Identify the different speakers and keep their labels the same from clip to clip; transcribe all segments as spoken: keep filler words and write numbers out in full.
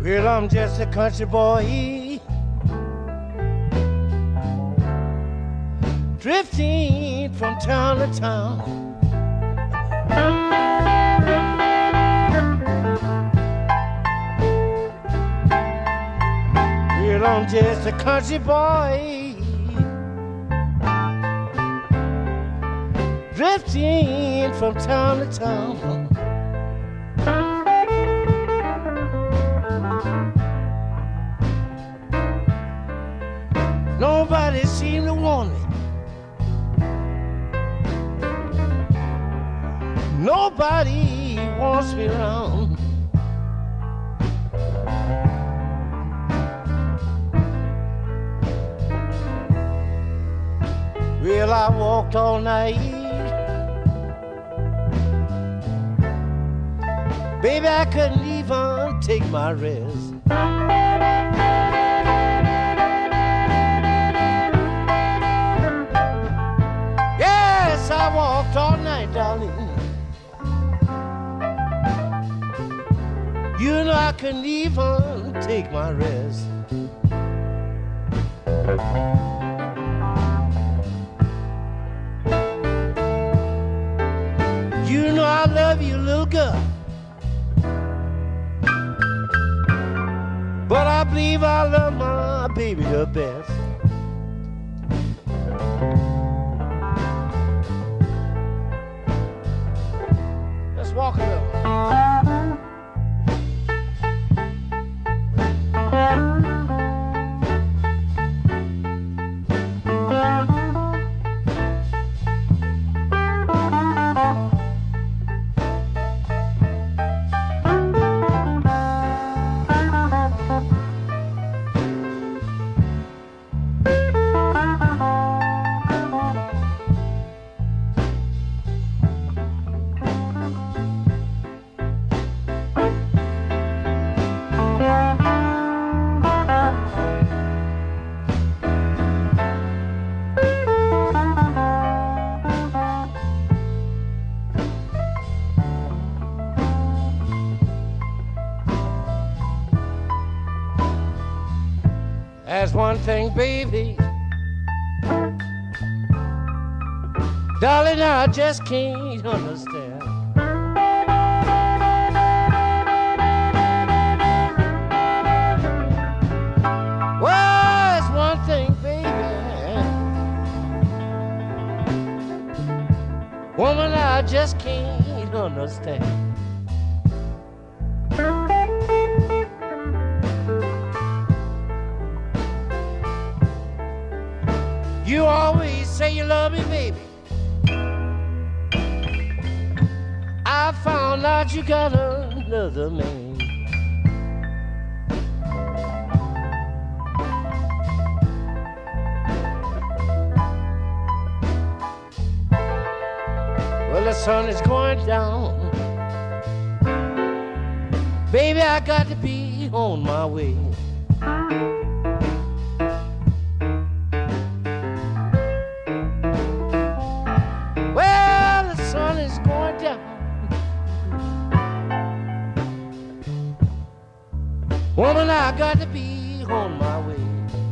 Speaker 1: Well, I'm just a country boy, drifting from town to town. Well, I'm just a country boy, drifting from town to town. Nobody seemed to want me. Nobody wants me around. Well, I walked all night. Baby, I couldn't even take my rest. Yes, I walked all night, darling. You know I couldn't even take my rest. You know I love you, little girl, but I believe I love my baby the best. Let's walk a little. There's one thing, baby, darling, I just can't understand. Well, it's one thing, baby, woman, I just can't understand. You always say you love me, baby. I found out you got another man. Well, the sun is going down. Baby, I got to be on my way. Woman, I got to be on my way.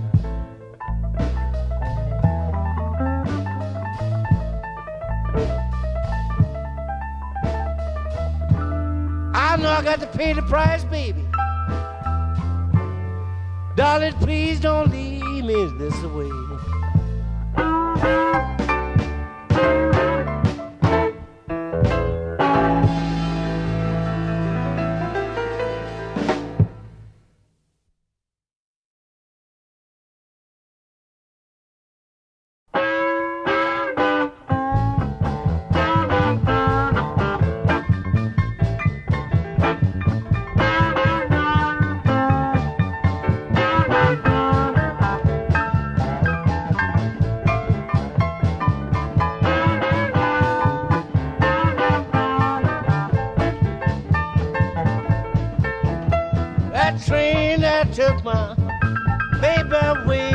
Speaker 1: I know I got to pay the price, baby. Darling, please don't leave me this way. Took my baby away.